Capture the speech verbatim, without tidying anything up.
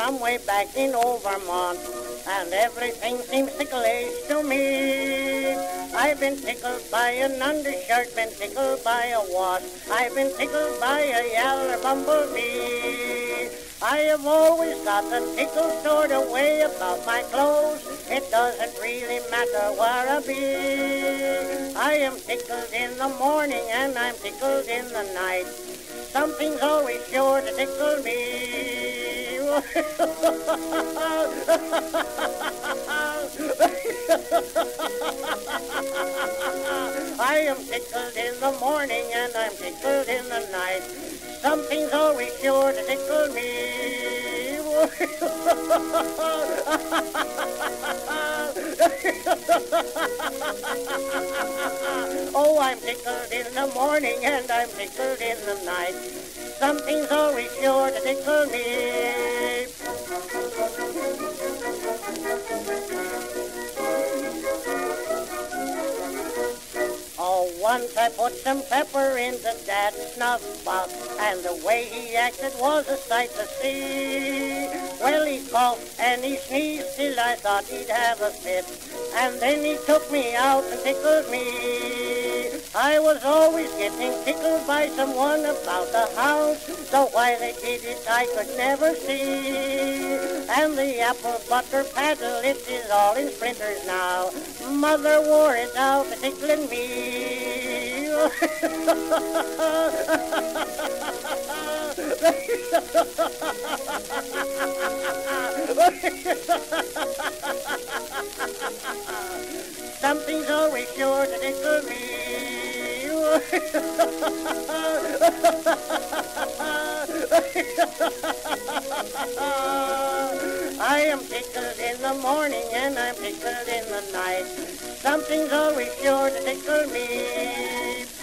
from way back in old Vermont, and everything seems ticklish to me. I've been tickled by an undershirt, been tickled by a wasp, I've been tickled by a yaller bumblebee. I have always got the tickle sort of way about my clothes. It doesn't really matter where I be. I am tickled in the morning and I'm tickled in the night. Something's always sure to tickle me. I am tickled in the morning and I'm tickled in the night. Something's always sure to tickle me. Oh, I'm tickled in the morning and I'm tickled in the night. Something's always sure to tickle me. Oh, once I put some pepper into Dad's snuff box, and the way he acted was a sight to see. Well, he coughed and he sneezed till I thought he'd have a fit, and then he took me out and tickled me. I was always getting tickled by someone about the house, though why they did it I could never see. And the apple butter paddle, it is all in splinters now. Mother wore it out tickling me. Something's always sure to tickle me. I am tickled in the morning and I'm tickled in the night. Something's always sure to tickle me.